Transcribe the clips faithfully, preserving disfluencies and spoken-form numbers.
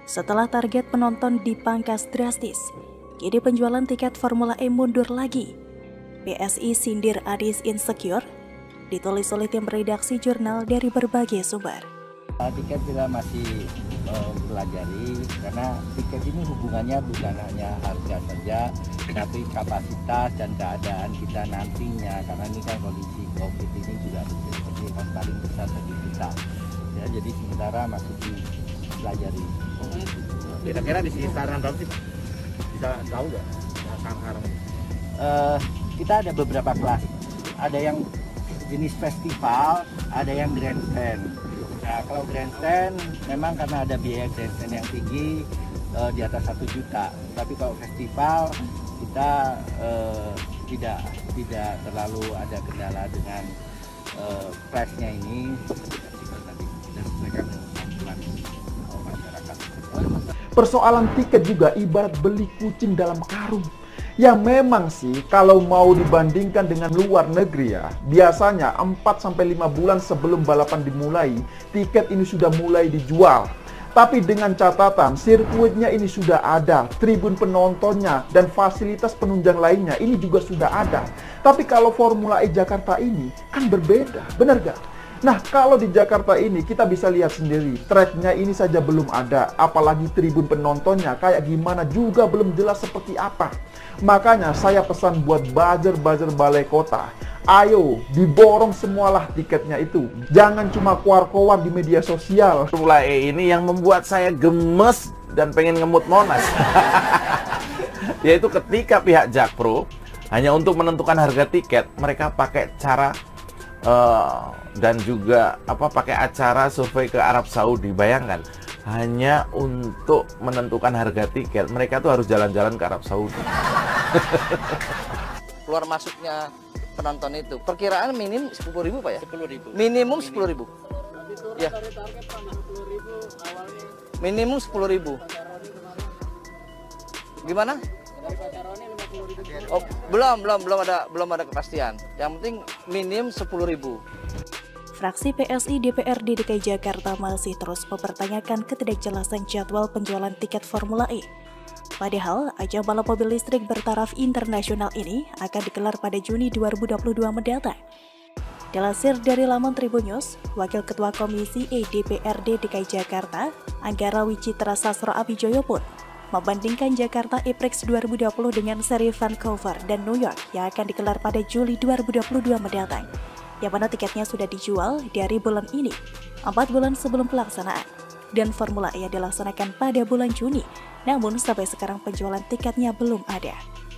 Setelah target penonton dipangkas drastis, kini penjualan tiket Formula E mundur lagi. P S I sindir Anies insecure, ditulis oleh tim redaksi jurnal dari berbagai sumber. Tiket kita masih uh, pelajari karena tiket ini hubungannya bukan hanya harga saja, tapi kapasitas dan keadaan kita nantinya, karena ini kan kondisi COVID ini juga seperti yang paling besar bagi kita. Ya, jadi sementara masih dipelajari. Kira-kira di sekitaran berapa sih, Pak? Bisa tahu nggak sekarang? Uh, kita ada beberapa kelas, ada yang jenis festival, ada yang grandstand. Nah, kalau grandstand memang karena ada biaya grandstand yang tinggi, uh, di atas satu juta. Tapi kalau festival kita uh, tidak tidak terlalu ada kendala dengan uh, price-nya ini. Persoalan tiket juga ibarat beli kucing dalam karung. Ya memang sih kalau mau dibandingkan dengan luar negeri ya, biasanya empat sampai lima bulan sebelum balapan dimulai, tiket ini sudah mulai dijual. Tapi dengan catatan sirkuitnya ini sudah ada, tribun penontonnya dan fasilitas penunjang lainnya ini juga sudah ada. Tapi kalau Formula E Jakarta ini kan berbeda, benar gak? Nah, kalau di Jakarta ini kita bisa lihat sendiri, tracknya ini saja belum ada, apalagi tribun penontonnya kayak gimana juga belum jelas seperti apa. Makanya saya pesan buat buzzer-buzzer balai kota, ayo diborong semualah tiketnya itu. Jangan cuma kuar-kuar di media sosial. Formula E ini yang membuat saya gemes dan pengen ngemut Monas. Yaitu ketika pihak Jakpro hanya untuk menentukan harga tiket, mereka pakai cara Uh, dan juga apa pakai acara survei ke Arab Saudi. Bayangkan, hanya untuk menentukan harga tiket mereka tuh harus jalan-jalan ke Arab Saudi. Keluar masuknya penonton itu perkiraan minim sepuluh ribu Pak ya? sepuluh ribu. Minimum sepuluh ribu. Ya. Minimum sepuluh ribu. Gimana? Oh, belum, belum, belum ada, belum ada kepastian. Yang penting minim sepuluh ribu. Fraksi P S I D P R D D K I Jakarta masih terus mempertanyakan ketidakjelasan jadwal penjualan tiket Formula E. Padahal ajang balap mobil listrik bertaraf internasional ini akan digelar pada Juni dua ribu dua puluh dua mendatang. Dilansir dari laman Tribun News, Wakil Ketua Komisi E D P R D D K I Jakarta, Anggara Wicitra Sastro Abijoyo pun membandingkan Jakarta E-Prix dua ribu dua puluh dengan seri Vancouver dan New York yang akan digelar pada Juli dua ribu dua puluh dua mendatang, yang mana tiketnya sudah dijual dari bulan ini, empat bulan sebelum pelaksanaan, dan Formula E yang dilaksanakan pada bulan Juni, namun sampai sekarang penjualan tiketnya belum ada.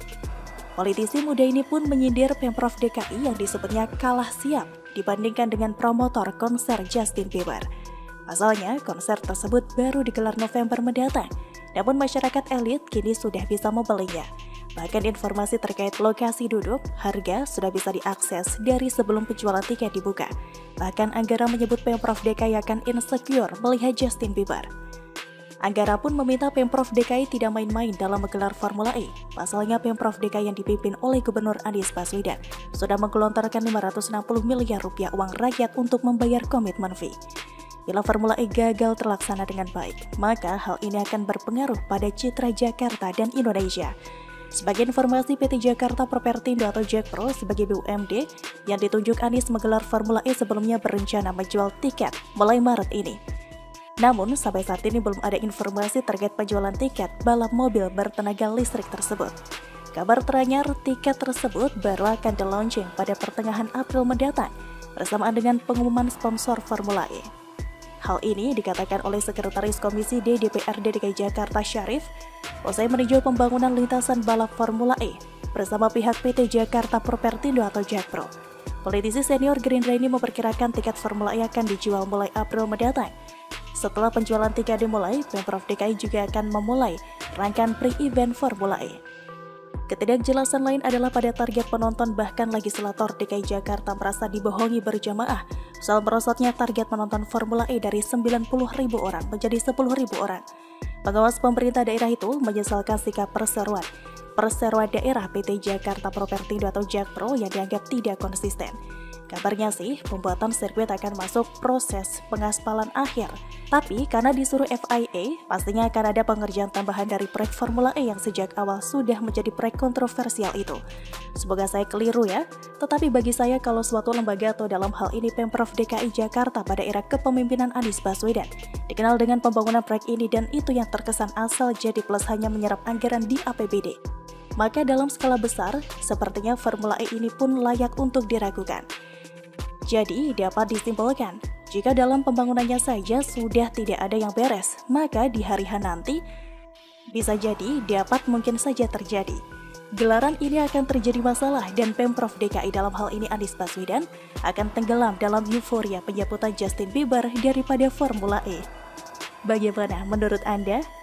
Politisi muda ini pun menyindir Pemprov D K I yang disebutnya kalah siap dibandingkan dengan promotor konser Justin Bieber. Pasalnya, konser tersebut baru digelar November mendatang, namun masyarakat elit kini sudah bisa membelinya. Bahkan informasi terkait lokasi duduk, harga sudah bisa diakses dari sebelum penjualan tiket dibuka. Bahkan Anggara menyebut Pemprov D K I akan insecure melihat Justin Bieber. Anggara pun meminta Pemprov D K I tidak main-main dalam menggelar Formula E. Pasalnya Pemprov D K I yang dipimpin oleh Gubernur Anies Baswedan sudah menggelontorkan lima ratus enam puluh miliar rupiah uang rakyat untuk membayar komitmen fee. Bila Formula E gagal terlaksana dengan baik, maka hal ini akan berpengaruh pada citra Jakarta dan Indonesia. Sebagai informasi, P T Jakarta Propertindo atau Jakpro sebagai B U M D yang ditunjuk Anies menggelar Formula E sebelumnya berencana menjual tiket mulai Maret ini. Namun, sampai saat ini belum ada informasi terkait penjualan tiket balap mobil bertenaga listrik tersebut. Kabar teranyar, tiket tersebut baru akan di-launching pada pertengahan April mendatang bersamaan dengan pengumuman sponsor Formula E. Hal ini dikatakan oleh Sekretaris Komisi D D P R D D K I Jakarta Syarif usai meninjau pembangunan lintasan balap Formula E bersama pihak P T Jakarta Propertindo atau Jakpro. Politisi senior Gerindra ini memperkirakan tiket Formula E akan dijual mulai April mendatang. Setelah penjualan tiket dimulai, Pemprov D K I juga akan memulai rangkaian pre-event Formula E. Ketidakjelasan lain adalah pada target penonton, bahkan legislator D K I Jakarta merasa dibohongi berjamaah soal merosotnya target penonton Formula E dari sembilan puluh ribu orang menjadi sepuluh ribu orang. Pengawas pemerintah daerah itu menyesalkan sikap perseroan perseroan daerah P T Jakarta Propertindo atau Jakpro yang dianggap tidak konsisten. Kabarnya sih, pembuatan sirkuit akan masuk proses pengaspalan akhir. Tapi karena disuruh F I A, pastinya akan ada pengerjaan tambahan dari proyek Formula E yang sejak awal sudah menjadi proyek kontroversial itu. Semoga saya keliru ya, tetapi bagi saya kalau suatu lembaga atau dalam hal ini Pemprov D K I Jakarta pada era kepemimpinan Anies Baswedan dikenal dengan pembangunan proyek ini dan itu yang terkesan asal jadi plus hanya menyerap anggaran di A P B D. Maka dalam skala besar, sepertinya Formula E ini pun layak untuk diragukan. Jadi, dapat disimpulkan, jika dalam pembangunannya saja sudah tidak ada yang beres, maka di hari H nanti bisa jadi dapat mungkin saja terjadi. Gelaran ini akan terjadi masalah dan Pemprov D K I dalam hal ini Anies Baswedan akan tenggelam dalam euforia penyambutan Justin Bieber daripada Formula E. Bagaimana menurut Anda?